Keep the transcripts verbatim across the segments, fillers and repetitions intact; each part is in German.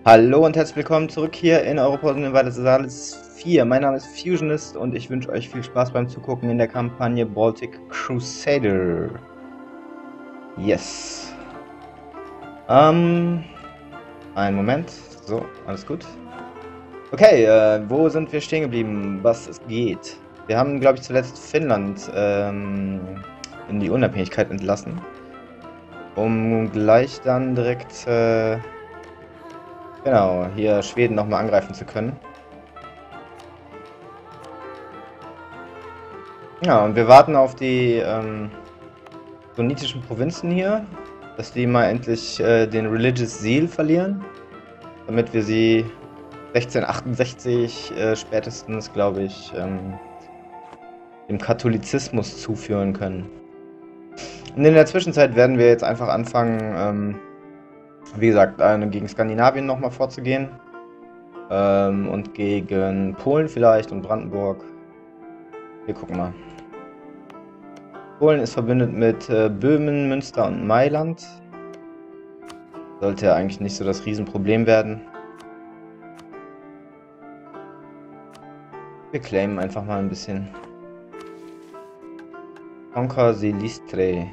Hallo und herzlich willkommen zurück hier in Europa und in Salis vier. Mein Name ist Fusionist und ich wünsche euch viel Spaß beim Zugucken in der Kampagne Baltic Crusader. Yes. Ähm, einen Moment. So, alles gut. Okay, äh, wo sind wir stehen geblieben? Was es geht? Wir haben, glaube ich, zuletzt Finnland ähm, in die Unabhängigkeit entlassen. Um gleich dann direkt, äh, genau, hier Schweden nochmal angreifen zu können. Ja, und wir warten auf die ähm, sunnitischen Provinzen hier, dass die mal endlich äh, den Religious Zeal verlieren, damit wir sie sechzehnhundertachtundsechzig äh, spätestens, glaube ich, ähm, dem Katholizismus zuführen können. Und in der Zwischenzeit werden wir jetzt einfach anfangen, ähm, wie gesagt, äh, gegen Skandinavien nochmal vorzugehen. Ähm, und gegen Polen vielleicht und Brandenburg. Wir gucken mal. Polen ist verbündet mit äh, Böhmen, Münster und Mailand. Sollte ja eigentlich nicht so das Riesenproblem werden. Wir claimen einfach mal ein bisschen. Conquer Silistre.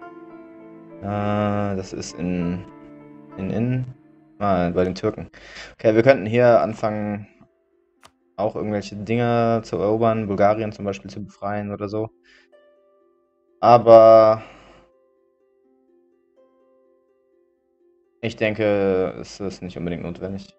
Äh, das ist in... in... in... Ah, bei den Türken. Okay, wir könnten hier anfangen, auch irgendwelche Dinge zu erobern. Bulgarien zum Beispiel zu befreien oder so. Aber... ich denke, es ist nicht unbedingt notwendig.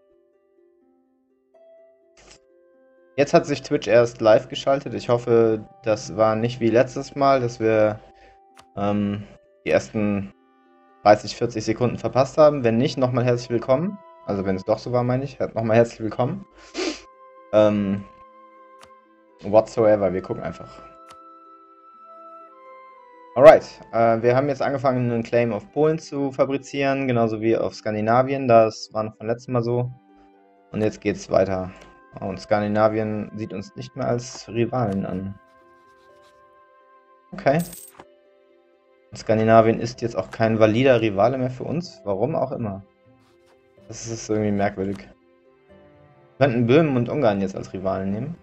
Jetzt hat sich Twitch erst live geschaltet. Ich hoffe, das war nicht wie letztes Mal, dass wir ähm, die ersten dreißig, vierzig Sekunden verpasst haben. Wenn nicht, nochmal herzlich willkommen. Also wenn es doch so war, meine ich, nochmal herzlich willkommen. Ähm, whatsoever, wir gucken einfach. Alright, äh, wir haben jetzt angefangen, einen Claim auf Polen zu fabrizieren, genauso wie auf Skandinavien. Das war noch von letztem Mal so. Und jetzt geht's weiter. Und Skandinavien sieht uns nicht mehr als Rivalen an. Okay. Skandinavien ist jetzt auch kein valider Rivale mehr für uns. Warum auch immer. Das ist irgendwie merkwürdig. Wir könnten Böhmen und Ungarn jetzt als Rivalen nehmen.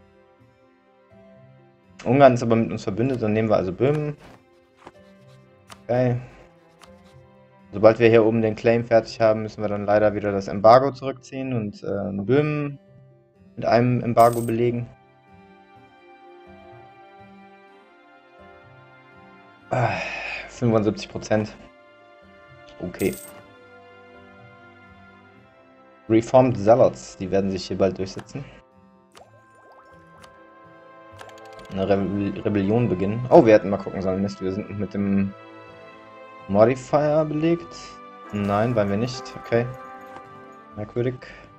Ungarn ist aber mit uns verbündet, dann nehmen wir also Böhmen. Okay. Sobald wir hier oben den Claim fertig haben, müssen wir dann leider wieder das Embargo zurückziehen und äh, Böhmen mit einem Embargo belegen. Ah, fünfundsiebzig Prozent. Okay. Reformed Zealots, die werden sich hier bald durchsetzen. Eine Re Rebellion beginnen. Oh, wir hätten mal gucken sollen. Mist, wir sind mit dem Modifier belegt. Nein, waren wir nicht. Okay. Merkwürdig.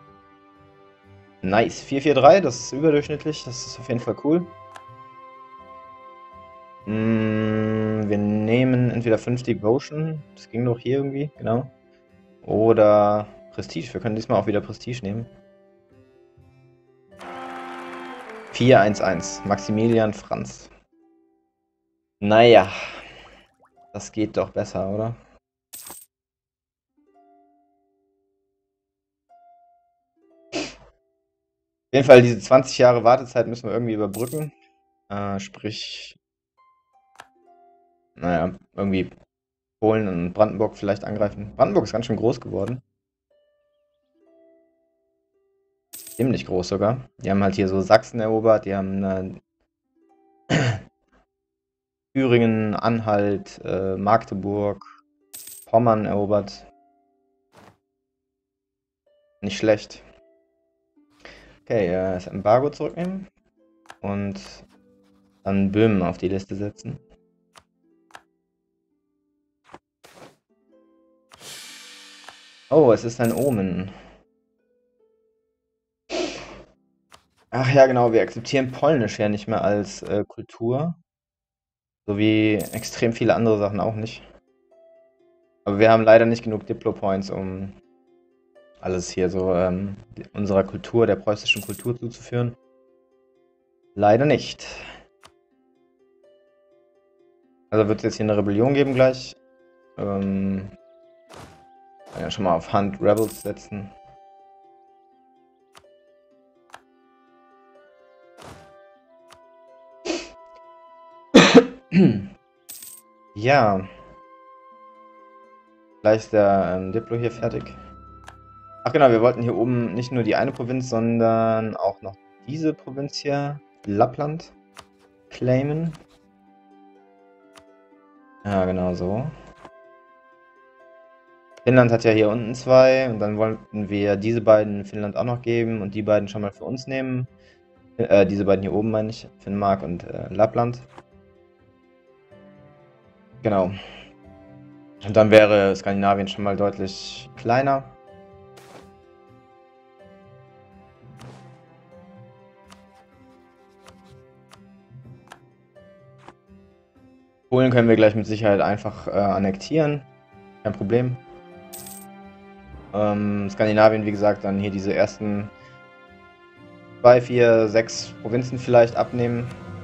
Nice. vier vier drei, das ist überdurchschnittlich. Das ist auf jeden Fall cool. Mm, wir nehmen entweder fünf Devotion. Das ging doch hier irgendwie, genau. Oder Prestige. Wir können diesmal auch wieder Prestige nehmen. vier eins eins. Maximilian Franz. Naja. Das geht doch besser, oder? Auf jeden Fall, diese zwanzig Jahre Wartezeit müssen wir irgendwie überbrücken. Äh, sprich, naja, irgendwie Polen und Brandenburg vielleicht angreifen. Brandenburg ist ganz schön groß geworden. Ziemlich groß sogar. Die haben halt hier so Sachsen erobert, die haben äh, Thüringen, Anhalt, äh, Magdeburg, Pommern erobert. Nicht schlecht. Okay, äh, das Embargo zurücknehmen und dann Böhmen auf die Liste setzen. Oh, es ist ein Omen. Ach ja, genau, wir akzeptieren Polnisch ja nicht mehr als äh, Kultur. So wie extrem viele andere Sachen auch nicht. Aber wir haben leider nicht genug Diplo-Points, um alles hier so ähm, unserer Kultur, der preußischen Kultur zuzuführen. Leider nicht. Also wird es jetzt hier eine Rebellion geben gleich. Ähm, kann ja schon mal auf Hunt Rebels setzen. Ja. Gleich ist der ähm, Diplo hier fertig. Ach genau, wir wollten hier oben nicht nur die eine Provinz, sondern auch noch diese Provinz hier, Lappland, claimen. Ja, genau so. Finnland hat ja hier unten zwei und dann wollten wir diese beiden Finnland auch noch geben und die beiden schon mal für uns nehmen. Äh, diese beiden hier oben meine ich, Finnmark und äh, Lappland. Genau. Und dann wäre Skandinavien schon mal deutlich kleiner. Polen können wir gleich mit Sicherheit einfach äh, annektieren. Kein Problem. Ähm, Skandinavien, wie gesagt, dann hier diese ersten zwei, vier, sechs Provinzen vielleicht abnehmen.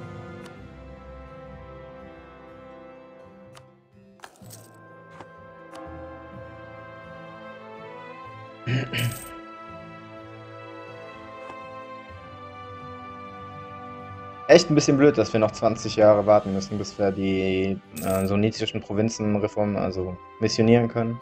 Echt ein bisschen blöd, dass wir noch zwanzig Jahre warten müssen, bis wir die äh, sunnitischen Provinzen reformen, also missionieren können.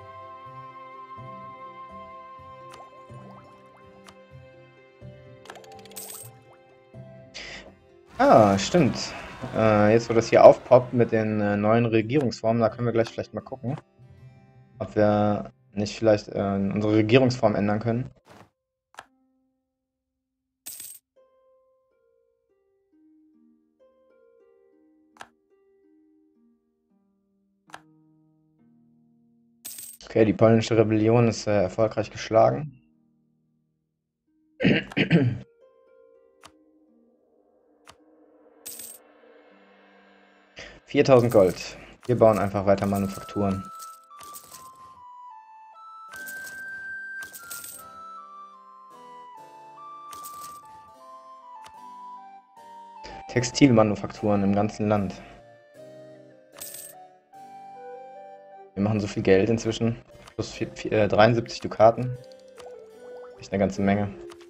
Ah, stimmt. Äh, jetzt, wo das hier aufpoppt mit den äh, neuen Regierungsformen, da können wir gleich vielleicht mal gucken, ob wir nicht vielleicht äh, unsere Regierungsform ändern können. Okay, die polnische Rebellion ist äh, erfolgreich geschlagen. viertausend Gold. Wir bauen einfach weiter Manufakturen. Textilmanufakturen im ganzen Land. Wir machen so viel Geld inzwischen. Plus vier, vier, äh, dreiundsiebzig Dukaten. Echt eine ganze Menge.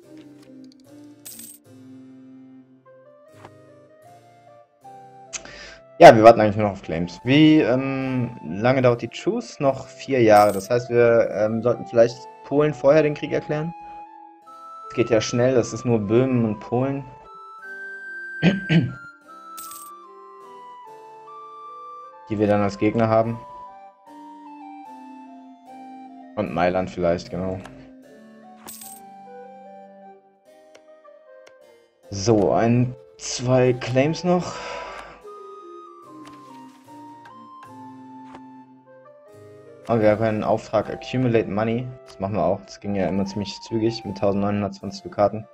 Ja, wir warten eigentlich nur noch auf Claims. Wie ähm, lange dauert die Truce? Noch vier Jahre. Das heißt, wir ähm, sollten vielleicht Polen vorher den Krieg erklären. Es geht ja schnell, das ist nur Böhmen und Polen. Die wir dann als Gegner haben. Und Mailand vielleicht, genau. So, ein, zwei Claims noch. Aber wir können einen Auftrag Accumulate Money. Das machen wir auch. Das ging ja immer ziemlich zügig mit neunzehnhundertzwanzig Dukaten.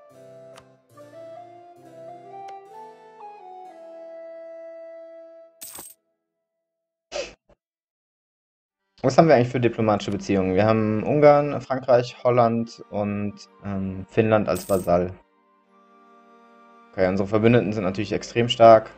Was haben wir eigentlich für diplomatische Beziehungen? Wir haben Ungarn, Frankreich, Holland und ähm, Finnland als Vasall. Okay, unsere Verbündeten sind natürlich extrem stark.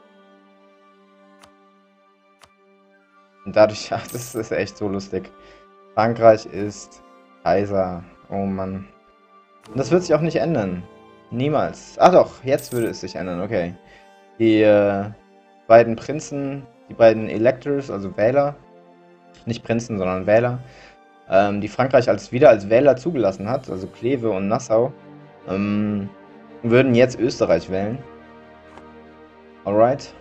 Und dadurch, ach, das ist echt so lustig. Frankreich ist Kaiser. Oh Mann. Und das wird sich auch nicht ändern. Niemals. Ach doch, jetzt würde es sich ändern, okay. Die äh, beiden Prinzen, die beiden Electors, also Wähler, nicht Prinzen, sondern Wähler, ähm, die Frankreich als wieder als Wähler zugelassen hat, also Kleve und Nassau, ähm, würden jetzt Österreich wählen. Alright.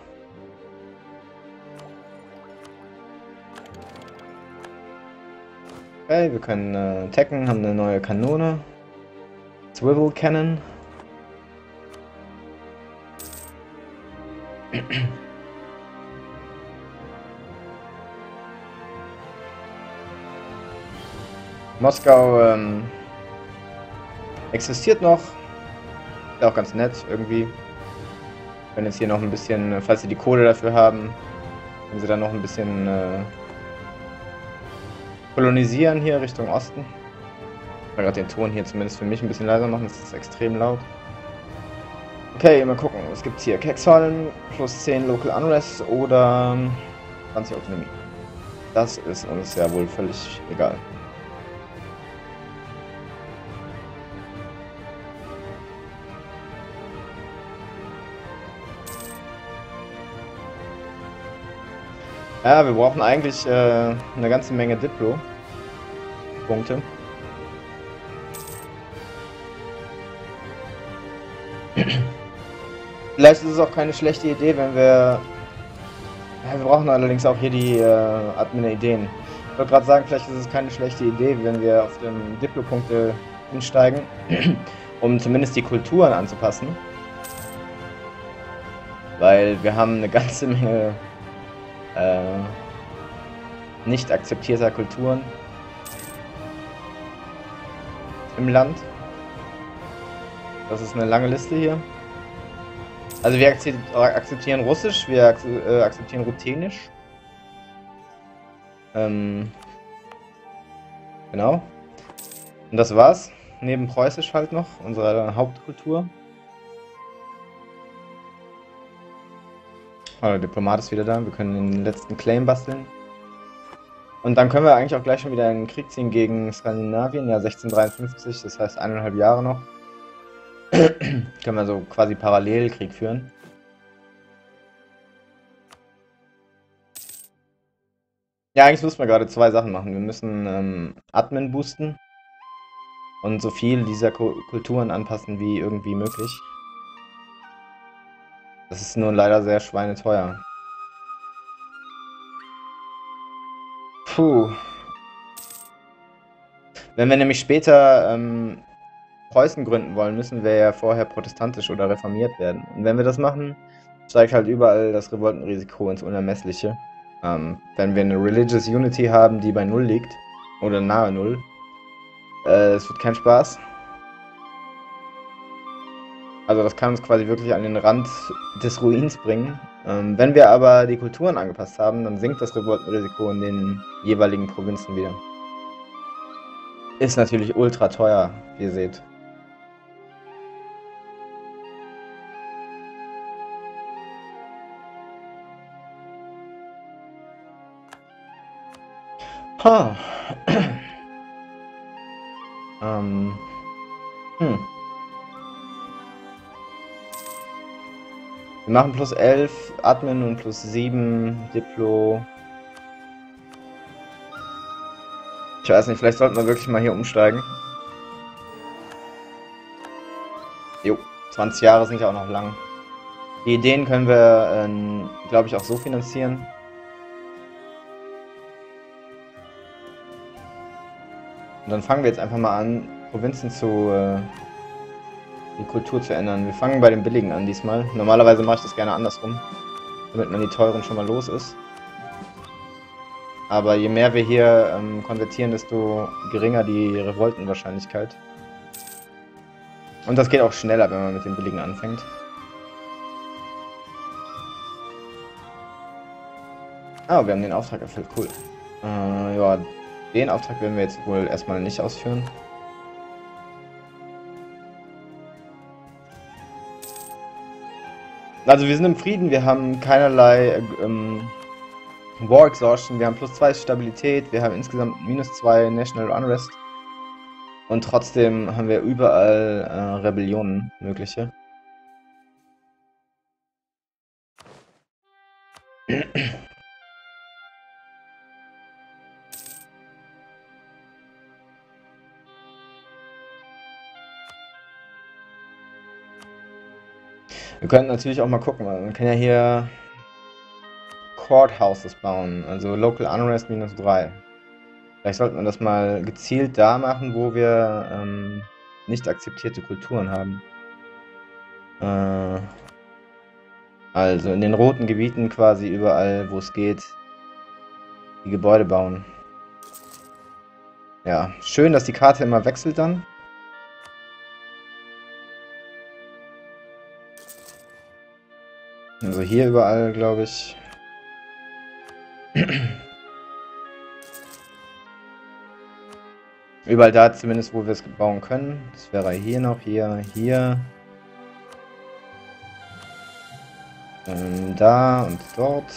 Okay, wir können äh, tacken, haben eine neue Kanone. Swivel Cannon. Moskau ähm, existiert noch. Ist auch ganz nett irgendwie. Wir können jetzt hier noch ein bisschen, falls sie die Kohle dafür haben, können sie dann noch ein bisschen äh, kolonisieren hier Richtung Osten. Ich kann gerade den Ton hier zumindest für mich ein bisschen leiser machen, das ist extrem laut. Okay, mal gucken. Es gibt hier Kekshallen, plus zehn Local Unrest oder zwanzig Autonomie. Das ist uns ja wohl völlig egal. Ja, wir brauchen eigentlich äh, eine ganze Menge Diplo-Punkte. Vielleicht ist es auch keine schlechte Idee, wenn wir... Ja, wir brauchen allerdings auch hier die äh, Admin-Ideen. Ich wollte gerade sagen, vielleicht ist es keine schlechte Idee, wenn wir auf den Diplo-Punkte umsteigen, um zumindest die Kulturen anzupassen. Weil wir haben eine ganze Menge äh, nicht akzeptierter Kulturen im Land. Das ist eine lange Liste hier. Also wir akzeptieren Russisch, wir akzeptieren Ruthenisch. Ähm, genau. Und das war's. Neben Preußisch halt noch, unsere Hauptkultur. Oh, der Diplomat ist wieder da. Wir können den letzten Claim basteln. Und dann können wir eigentlich auch gleich schon wieder in den Krieg ziehen gegen Skandinavien. Ja, sechzehnhundertdreiundfünfzig, das heißt eineinhalb Jahre noch. Können wir so quasi Parallelkrieg führen. Ja, eigentlich müssen wir gerade zwei Sachen machen. Wir müssen ähm, Admin boosten und so viel dieser Ko Kulturen anpassen wie irgendwie möglich. Das ist nur leider sehr schweineteuer. Puh. Wenn wir nämlich später ähm, Preußen gründen wollen, müssen wir ja vorher protestantisch oder reformiert werden. Und wenn wir das machen, steigt halt überall das Revoltenrisiko ins Unermessliche. Ähm, wenn wir eine Religious Unity haben, die bei Null liegt, oder nahe Null, äh, es wird kein Spaß. Also das kann uns quasi wirklich an den Rand des Ruins bringen. Ähm, wenn wir aber die Kulturen angepasst haben, dann sinkt das Revoltenrisiko in den jeweiligen Provinzen wieder. Ist natürlich ultra teuer, wie ihr seht. Ha. ähm. Hm. Wir machen plus elf Admin und plus sieben Diplo. Ich weiß nicht, vielleicht sollten wir wirklich mal hier umsteigen. Jo, zwanzig Jahre sind ja auch noch lang. Die Ideen können wir, ähm, glaube ich, auch so finanzieren. Und dann fangen wir jetzt einfach mal an, Provinzen zu... Äh, die Kultur zu ändern. Wir fangen bei den billigen an diesmal. Normalerweise mache ich das gerne andersrum, damit man die teuren schon mal los ist. Aber je mehr wir hier ähm, konvertieren, desto geringer die Revoltenwahrscheinlichkeit. Und das geht auch schneller, wenn man mit den billigen anfängt. Ah, wir haben den Auftrag erfüllt, cool. Äh, ja, den Auftrag werden wir jetzt wohl erstmal nicht ausführen. Also wir sind im Frieden, wir haben keinerlei ähm, War Exhaustion, wir haben plus zwei Stabilität, wir haben insgesamt minus zwei National Unrest. Und trotzdem haben wir überall äh, Rebellionen mögliche. Wir könnten natürlich auch mal gucken, man kann ja hier Courthouses bauen, also Local Unrest minus drei. Vielleicht sollte man das mal gezielt da machen, wo wir ähm, nicht akzeptierte Kulturen haben. Äh, also in den roten Gebieten quasi überall, wo es geht, die Gebäude bauen. Ja, schön, dass die Karte immer wechselt dann. Also hier überall, glaube ich. Überall da zumindest, wo wir es bauen können. Das wäre hier noch, hier, hier. Ähm, da und dort.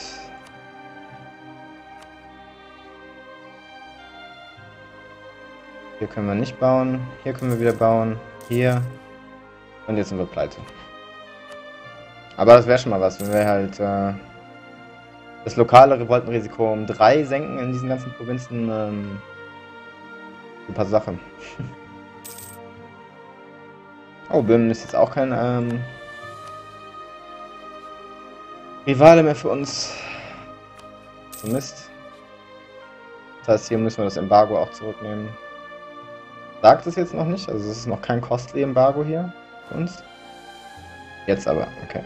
Hier können wir nicht bauen. Hier können wir wieder bauen. Hier. Und jetzt sind wir pleite. Aber das wäre schon mal was, wenn wir halt äh, das lokale Revoltenrisiko um drei senken in diesen ganzen Provinzen. Ähm, super Sache. Oh, Böhmen ist jetzt auch kein ähm, Rivale mehr für uns. So Mist. Das heißt, hier müssen wir das Embargo auch zurücknehmen. Sagt es jetzt noch nicht, also es ist noch kein costly Embargo hier für uns. Jetzt aber, okay.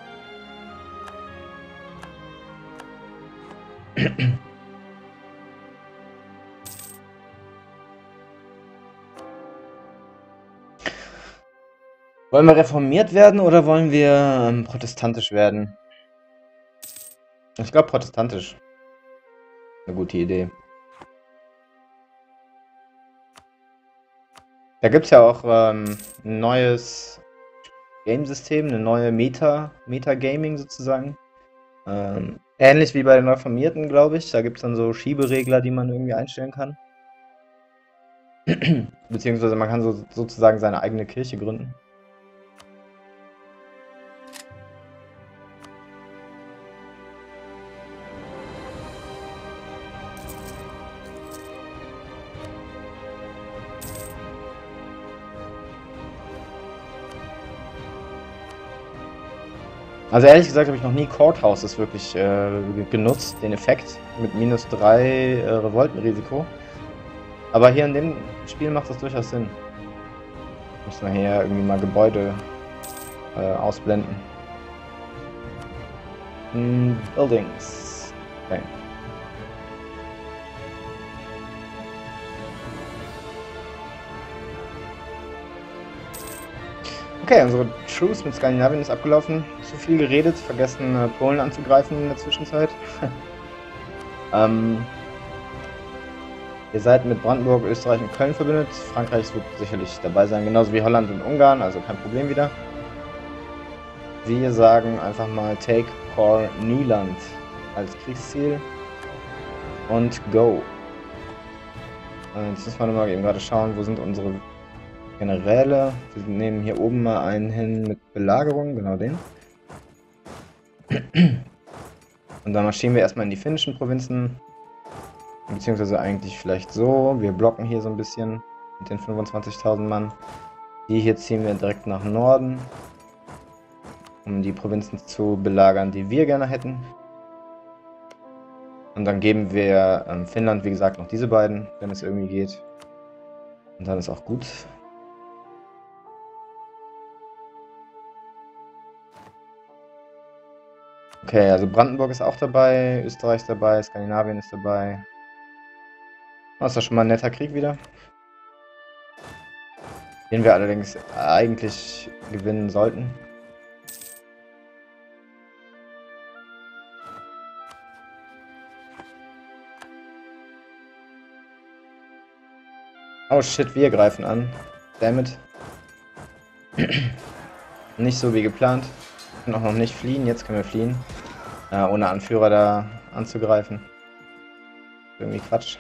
Wollen wir reformiert werden oder wollen wir ähm, protestantisch werden? Ich glaube protestantisch. Eine gute Idee. Da gibt es ja auch ähm, ein neues Game-System, eine neue Meta, Meta-Gaming sozusagen. Ähm, ähnlich wie bei den Reformierten, glaube ich. Da gibt es dann so Schieberegler, die man irgendwie einstellen kann. Beziehungsweise man kann so, sozusagen seine eigene Kirche gründen. Also ehrlich gesagt habe ich noch nie Courthouses wirklich äh, genutzt, den Effekt mit minus drei äh, Revoltenrisiko. Aber hier in dem Spiel macht das durchaus Sinn. Müssen wir hier irgendwie mal Gebäude äh, ausblenden. Hm, Buildings. Okay. Okay, unsere Truce mit Skandinavien ist abgelaufen. Zu viel geredet, vergessen äh, Polen anzugreifen in der Zwischenzeit. ähm, ihr seid mit Brandenburg, Österreich und Köln verbündet. Frankreich wird sicherlich dabei sein, genauso wie Holland und Ungarn, also kein Problem wieder. Wir sagen einfach mal Take Core Nyland als Kriegsziel und Go. Und jetzt müssen wir nochmal eben gerade schauen, wo sind unsere Generäle. Wir nehmen hier oben mal einen hin mit Belagerung, genau den. Und dann marschieren wir erstmal in die finnischen Provinzen. Beziehungsweise eigentlich vielleicht so. Wir blocken hier so ein bisschen mit den fünfundzwanzigtausend Mann. Die hier ziehen wir direkt nach Norden, um die Provinzen zu belagern, die wir gerne hätten. Und dann geben wir ähm, Finnland, wie gesagt, noch diese beiden, wenn es irgendwie geht. Und dann ist auch gut. Okay, also Brandenburg ist auch dabei, Österreich ist dabei, Skandinavien ist dabei. Das ist doch schon mal ein netter Krieg wieder. Den wir allerdings eigentlich gewinnen sollten. Oh shit, wir greifen an. Dammit. Nicht so wie geplant. Wir können auch noch nicht fliehen, jetzt können wir fliehen. Äh, ohne Anführer da anzugreifen. Irgendwie Quatsch.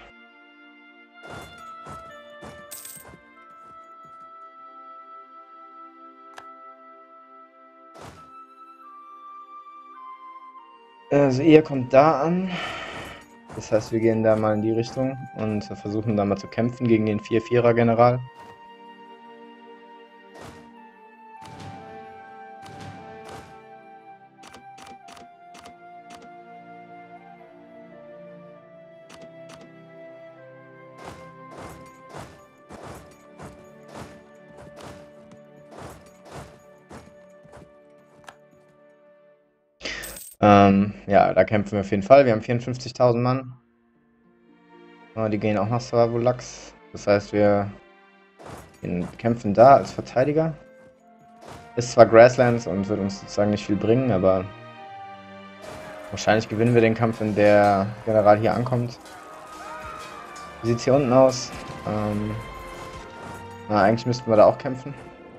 Also ihr kommt da an. Das heißt, wir gehen da mal in die Richtung und versuchen da mal zu kämpfen gegen den vier vierer General. Ähm, ja, da kämpfen wir auf jeden Fall. Wir haben vierundfünfzigtausend Mann. Oh, die gehen auch nach Savolax. Das heißt, wir kämpfen da als Verteidiger. Ist zwar Grasslands und wird uns sozusagen nicht viel bringen, aber wahrscheinlich gewinnen wir den Kampf, wenn der General hier ankommt. Wie sieht es hier unten aus? Ähm, na, eigentlich müssten wir da auch kämpfen.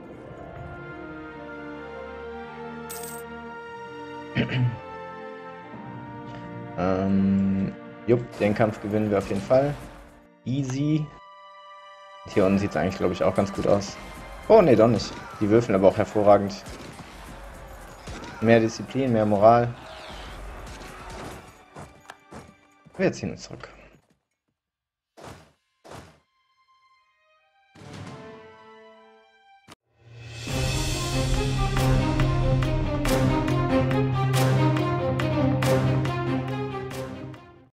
ähm, jupp, den Kampf gewinnen wir auf jeden Fall. Easy. Und hier unten sieht es eigentlich, glaube ich, auch ganz gut aus. Oh, nee, doch nicht. Die würfeln aber auch hervorragend. Mehr Disziplin, mehr Moral. Wir ziehen uns zurück.